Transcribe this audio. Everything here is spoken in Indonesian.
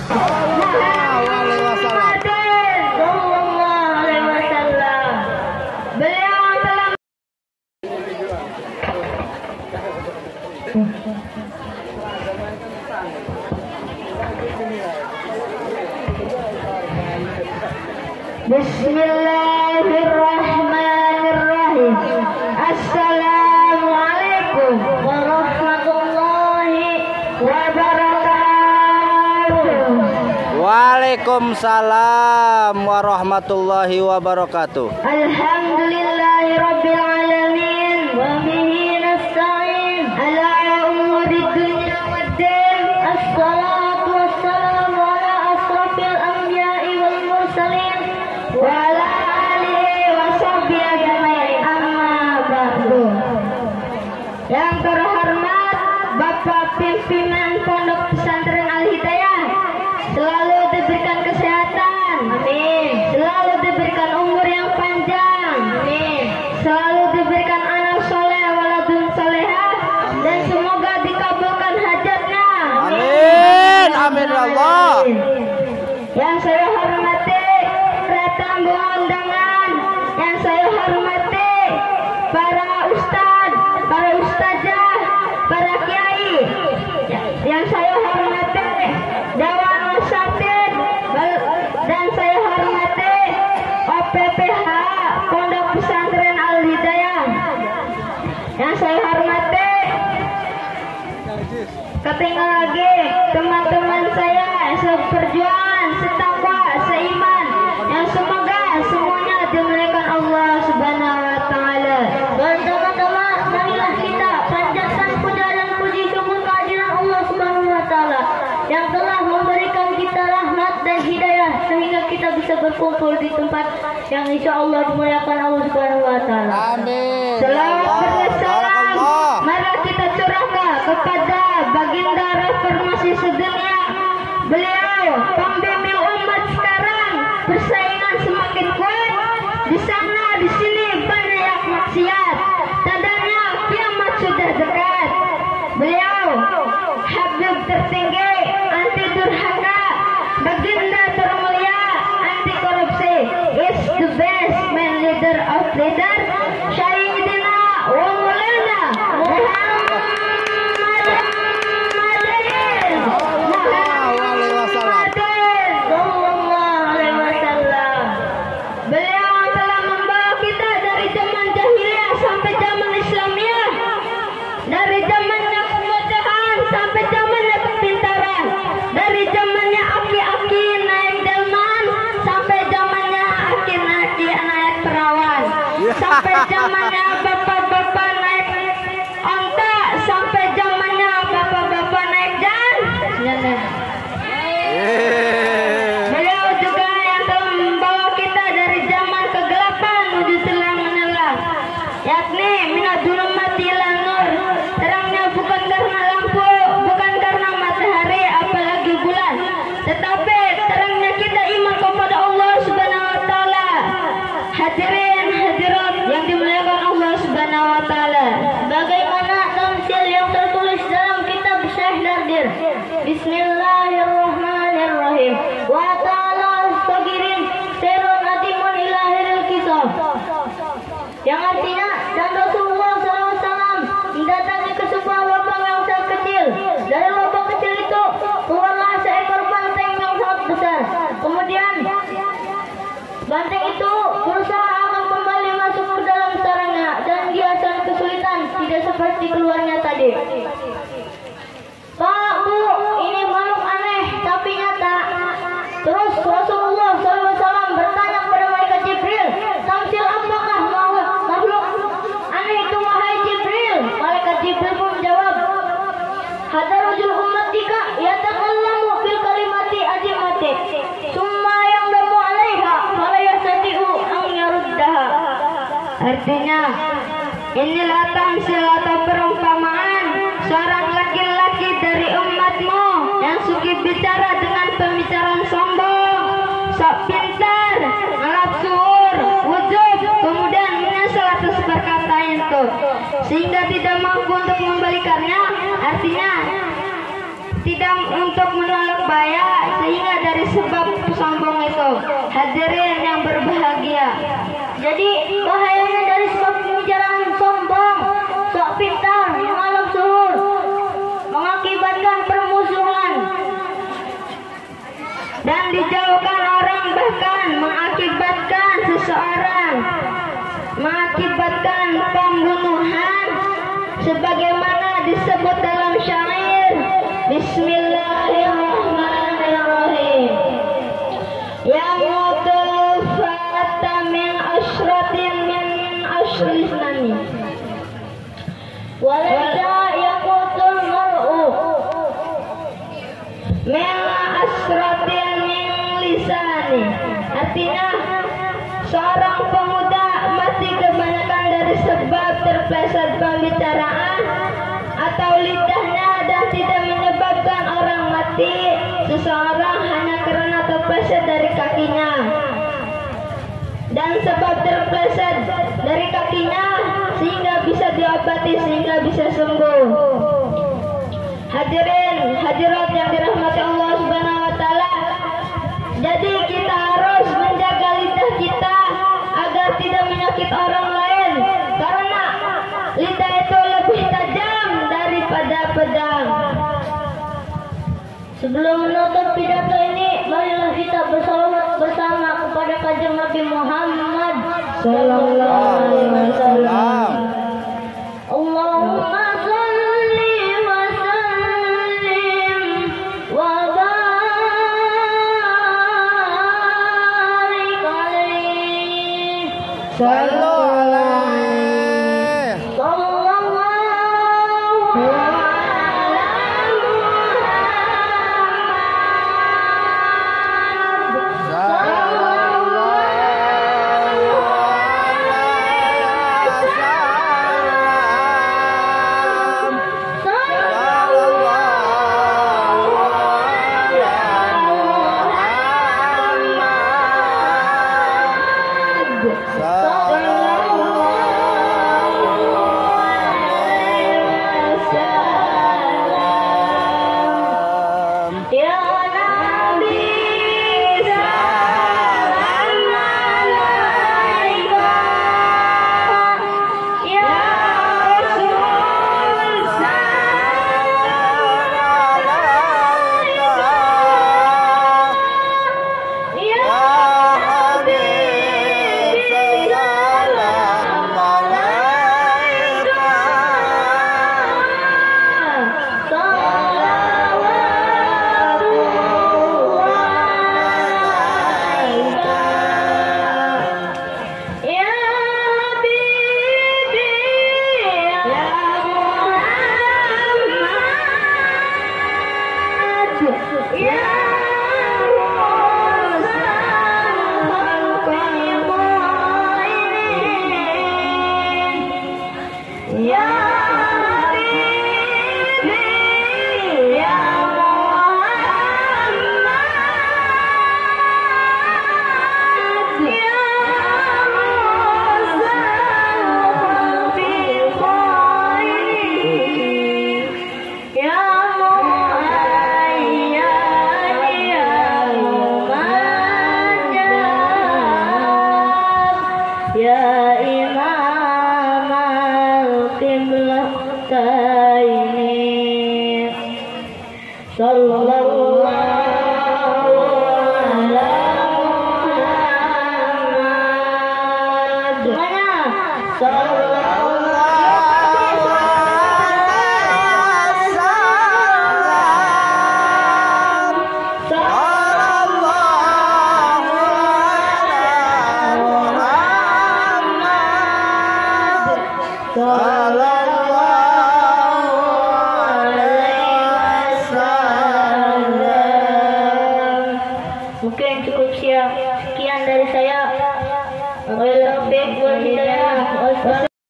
Bismillahirrahmanirrahim. Assalamualaikum warahmatullahi wabarakatuh. Waalaikumsalam warahmatullahi wabarakatuh. Alhamdulillahirabbil alamin wa bihi nasta'in ala umuri dunya waddin. Assalatu wassalamu ala asrafil anbiya'i wal mursalin wa ala alihi wa sahbihi ajma'in. Amma ba'du. Yang terhormat Bapak Pimpinan Pondok Pesantren Al-Hidayah, selalu diberikan kesehatan, amin. Selalu diberikan umur yang panjang, amin. Selalu diberikan anak soleh, waladun solehah, dan semoga dikabulkan hajatnya, Amin. Amin ya Allah. Yang saya hormati para tamu undangan, yang saya hormati para ustadz, para ustazah, para kiai, yang saya hormati Dewan Asatid, dan saya hormati OPPH Pondok Pesantren Al-Hidayah, yang saya hormati ketinggal lagi teman-teman saya seperjuangan, setakwa, seiman, yang semoga semuanya dimuliakan Allah Subhanahu wa taala. Teman-teman, marilah kita panjatkan puja dan puji syukur kehadiran Allah Subhanahu wa taala yang telah memberikan kita rahmat dan hidayah sehingga kita bisa berkumpul di tempat yang insya Allah dimuliakan Allah Subhanahu wa taala. Amin. Selamat bersalam. Mari kita curahkan kepada baginda reformasi sedunia. Beliau pembimbing umat sekarang, persaingan semakin kuat. Di sana di sini banyak maksiat. Tandanya kiamat sudah dekat. Beliau Habib tertinggi, anti durhaka, baginda termulia, anti korupsi, is the best man leader of leader, Sayyidina wa Maulana Muhammad sallallahu alaihi wasallam. Beliau telah membawa kita dari zaman jahiliyah sampai zaman Islamiyah, dari zamannya kemudahan sampai zamannya kepintaran, dari zamannya aki-aki naik delman sampai zamannya aki-aki naik perawan, sampai zamannya bapak-bapak naik onta, sampai zamannya bapak-bapak naik jan. Beliau juga yang telah membawa kita dari zaman kegelapan menuju terang menerang, yakni minadzulumati ilan nur. Terangnya bukan karena lampu, bukan karena matahari, apalagi bulan, tetapi terangnya kita iman kepada Allah Subhanahu wa taala. Hadirin hadirat yang dimuliakan Allah Subhanahu wa taala, bagaimana tamsil yang tertulis dalam kitab Syekh Dardir. Bismillahirrahmanirrahim. Wa ta'ala sagirin sirun adimun ilahiril kisah, yang artinya, dan Rasulullah SAW mendatangi ke sebuah lubang yang sangat kecil. Dari lubang kecil itu keluarlah seekor banteng yang sangat besar. Kemudian banteng itu berusaha akan kembali masuk ke dalam sarangnya, dan dia sangat kesulitan, tidak seperti keluarnya tadi. Pak, Bu, ini makhluk aneh tapi nyata. Terus Rasulullah SAW bertanya kepada malaikat Jibril, tamsil apakah makhluk aneh itu wahai Jibril? Malaikat Jibril pun menjawab, hadarujul ummatika yatakallamu fil kalimati ajimati summa yangdamu alaiha fala yastati'u an yaruddaha. Artinya, inilah tamsil atau perumpamaan seorang laki-laki dari umatmu yang suka bicara dengan pembicaraan sombong, sok pintar, ngelap suhur, wujud, kemudian menyesal atas perkataan itu, sehingga tidak mampu untuk membalikannya. Artinya tidak untuk menolak bahaya, sehingga Hadirin yang berbahagia. Jadi bahayanya dari sebab pembicaraan sombong, sok pintar, mengalap suhur, mengakibatkan permusuhan dan dijauhkan orang, bahkan mengakibatkan seseorang mengakibatkan pembunuhan sebagaimana disebut dalam syair Bismillahirrahmanirrahim. Yamutul fata min ashratin min ashrisnani walaysa yaqutul mar'u min asratin min lisani. Artinya seorang pemuda mati kebanyakan dari sebab terpleset pembicaraan atau lidahnya, dan tidak menyebabkan orang mati seseorang hanya karena terpleset dari kakinya. Dan sebab terpleset dari kakinya sehingga bisa diobati, sehingga bisa sembuh. Hadirin hadirat yang dirahmati Allah Subhanahu wa taala. Jadi kita harus menjaga lidah kita agar tidak menyakiti orang lain, karena lidah itu lebih tajam daripada pedang. Sebelum menutup pidato ini, marilah kita bersalawat bersama kepada Kanjeng Nabi Muhammad sallallahu alaihi wasallam. Allahumma shalli wa sallim wa barik alaihi. Sallu alaihi. Sallallahu sallallahu